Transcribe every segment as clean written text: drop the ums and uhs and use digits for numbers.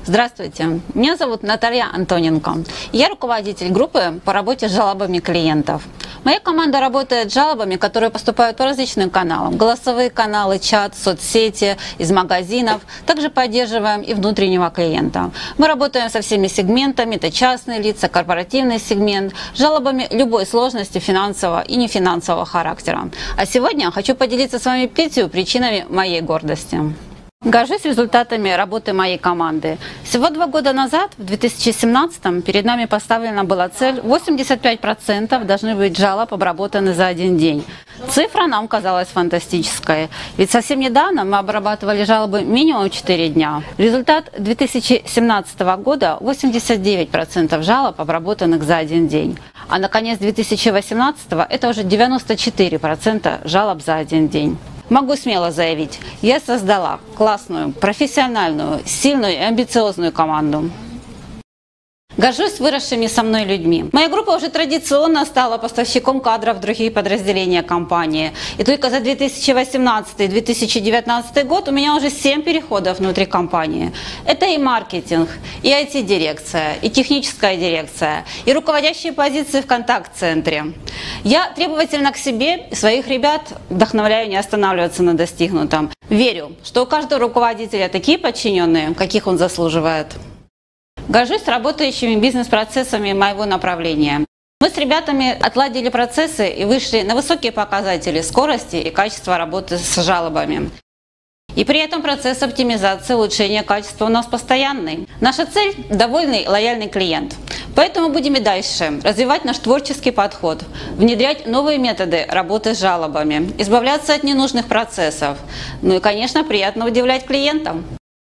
Здравствуйте, меня зовут Наталья Антоненко. Я руководитель группы по работе с жалобами клиентов. Моя команда работает с жалобами, которые поступают по различным каналам. Голосовые каналы, чат, соцсети, из магазинов. Также поддерживаем и внутреннего клиента. Мы работаем со всеми сегментами, это частные лица, корпоративный сегмент, с жалобами любой сложности финансового и нефинансового характера. А сегодня хочу поделиться с вами 5 причинами моей гордости. Горжусь результатами работы моей команды. Всего 2 года назад, в 2017-м, перед нами поставлена была цель: 85% должны быть жалоб обработаны за один день. Цифра нам казалась фантастической, ведь совсем недавно мы обрабатывали жалобы минимум 4 дня. Результат 2017 года – 89% жалоб, обработанных за один день. А на конец 2018-го это уже 94% жалоб за один день. Могу смело заявить, я создала классную, профессиональную, сильную и амбициозную команду. Горжусь выросшими со мной людьми. Моя группа уже традиционно стала поставщиком кадров в другие подразделения компании. И только за 2018 и 2019 год у меня уже 7 переходов внутри компании. Это и маркетинг, и IT-дирекция, и техническая дирекция, и руководящие позиции в контакт-центре. Я требовательна к себе и своих ребят вдохновляю не останавливаться на достигнутом. Верю, что у каждого руководителя такие подчиненные, каких он заслуживает. Горжусь работающими бизнес-процессами моего направления. Мы с ребятами отладили процессы и вышли на высокие показатели скорости и качества работы с жалобами. И при этом процесс оптимизации и улучшения качества у нас постоянный. Наша цель – довольный, лояльный клиент. Поэтому будем и дальше развивать наш творческий подход, внедрять новые методы работы с жалобами, избавляться от ненужных процессов. Ну и, конечно, приятно удивлять клиентов.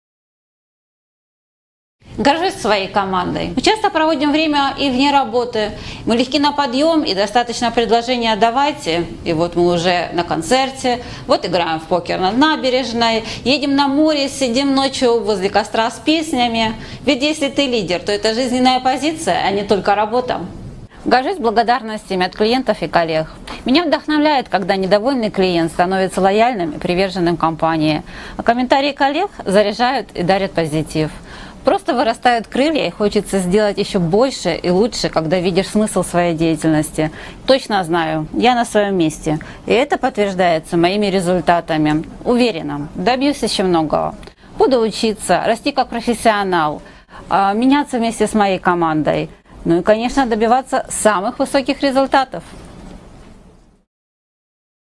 Горжусь своей командой. Мы часто проводим время и вне работы. Мы легки на подъем и достаточно предложения «давайте». И вот мы уже на концерте, вот играем в покер на набережной, едем на море, сидим ночью возле костра с песнями. Ведь если ты лидер, то это жизненная позиция, а не только работа. Горжусь благодарностями от клиентов и коллег. Меня вдохновляет, когда недовольный клиент становится лояльным и приверженным компании, а комментарии коллег заряжают и дарят позитив. Просто вырастают крылья, и хочется сделать еще больше и лучше, когда видишь смысл своей деятельности. Точно знаю, я на своем месте, и это подтверждается моими результатами. Уверена, добьюсь еще многого. Буду учиться, расти как профессионал, меняться вместе с моей командой. Ну и, конечно, добиваться самых высоких результатов.